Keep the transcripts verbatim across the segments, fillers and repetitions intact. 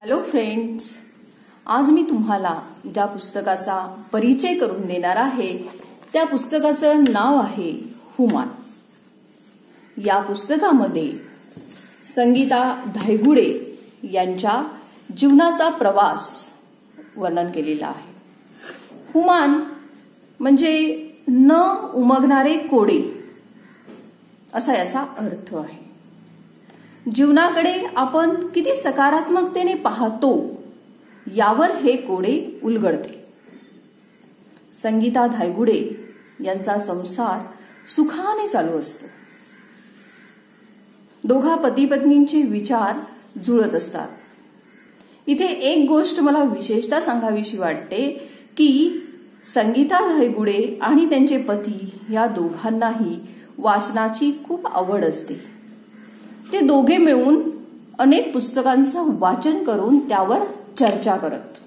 Hello friends, आज मी तुम्हाला ज्या पुस्तकाचा परिचय करून देणार आहे त्या पुस्तकाचं नाव आहे हुमान। या पुस्तकामध्ये संगीता धायगुडे यांच्या जीवनाचा प्रवास वर्णन केलेला आहे। हुमान म्हणजे न उमगणारे कोडे असा याचा अर्थ आहे। जीवनाकडे आपण किती सकारात्मकतेने पाहतो यावर हे कोडे उलगडते। संगीता धायगुडे यांचा संसार सुखाने चालू असतो। दोघा पती पत्नींचे विचार जुळत असतात। इथे एक गोष्ट मला विशेषतः सांगावीशी वाटते की संगीता धायगुडे आणि त्यांचे पती या दोघांनाही वाचनाची खूप आवड असते। ते दोघे मिळून अनेक पुस्तकांचं वाचन करून त्यावर चर्चा करत।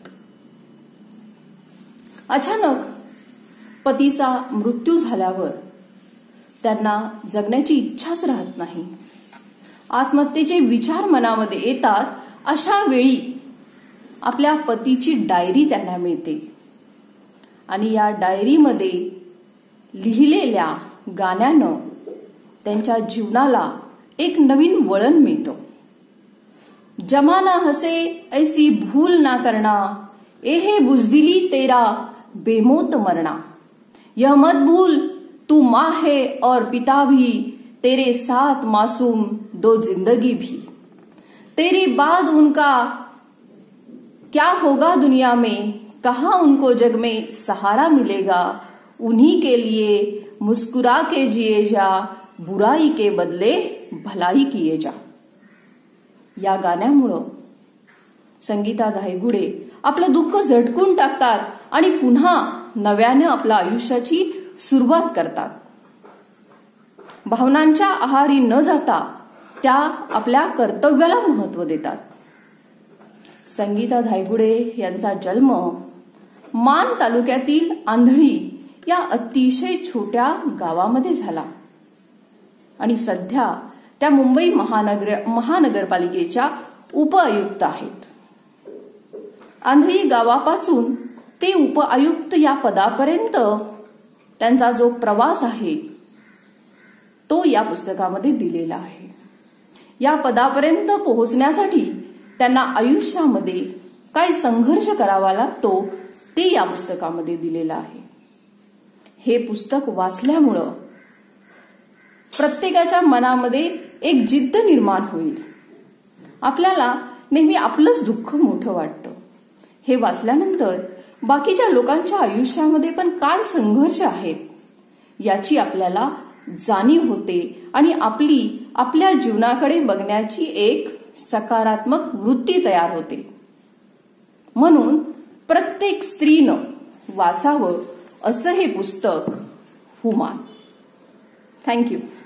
अचानक पतीचा मृत्यू झाल्यावर त्यांना जगण्याची इच्छाच राहत नाही। आत्महत्येचे विचार मनामध्ये येतात। अशा वेळी आपल्या पतीची डायरी त्यांना मिळते आणि या डायरीमध्ये लिहिलेल्या गाण्यानं त्यांच्या जीवनाला एक नवीन वळण मिळतं। जमाना हसे ऐसी भूल ना करना, एहे बुजदिली तेरा बेमौत मरना, यह मत भूल तू माँ है और पिता भी, तेरे साथ मासूम दो जिंदगी भी, तेरी बाद उनका क्या होगा दुनिया में, कहाँ उनको जग में सहारा मिलेगा, उन्हीं के लिए मुस्कुरा के जिए जा, बुराई के बदले भलाई किए जा। या गाण्यामुळं संगीता धायगुडे आपलं दुःख झटकून टाकतात आणि पुन्हा नव्याने आपल्या आयुष्याची सुरुवात करतात। भावनांच्या आहारी न जाता त्या आपल्या कर्तव्याला महत्त्व देतात। संगीता धायगुडे यांचा जन्म मान तालुक्यातील आंधळी या अतिशय छोट्या गावामध्ये झाला आणि सध्या त्या मुंबई महानगर महानगरपालिकेच्या उपआयुक्त आहेत। आंधळी गावापासून ते उपआयुक्त या पदापर्यंत त्यांचा जो प्रवास आहे तो या पुस्तकामध्ये दिलेला आहे। या पदापर्यंत पोहोचण्यासाठी त्यांना आयुष्यामध्ये काय संघर्ष करावा लागतो ते या पुस्तकामध्ये दिलेलं आहे। हे पुस्तक वाचल्यामुळं प्रत्येकाच्या मनामध्ये एक जिद्द निर्माण होईल। आपल्याला नेहमी आपलंच दुःख मोठं वाटतं। हे वाचल्यानंतर बाकीच्या लोकांच्या आयुष्यामध्ये पण काय संघर्ष आहेत याची आपल्याला जाणीव होते आणि आपली आपल्या जीवनाकडे बघण्याची एक सकारात्मक वृत्ती तयार होते। म्हणून प्रत्येक स्त्रीनं वाचावं असं हे पुस्तक हुमान। थँक्यू।